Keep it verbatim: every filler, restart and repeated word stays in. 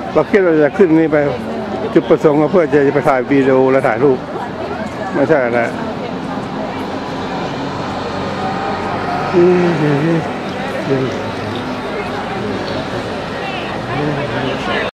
เราคิดว่าจะขึ้นนี่ไปจุดประสงค์ก็เพื่อจะไปถ่ายวิดีโอและถ่ายรูปไม่ใช่อะไรอืม